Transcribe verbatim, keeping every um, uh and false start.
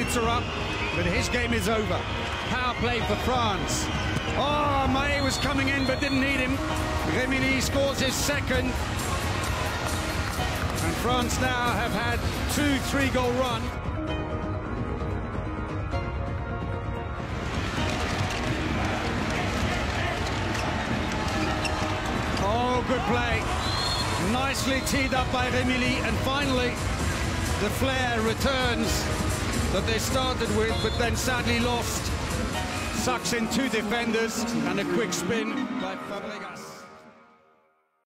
hopes are up, but his game is over. Power play for France. Oh, Maé was coming in but didn't need him. Remili scores his second. And France now have had two three-goal run. Oh, good play. Nicely teed up by Remili, and finally the flair returns that they started with, but then sadly lost. Sucks in two defenders and a quick spin by Fabregas.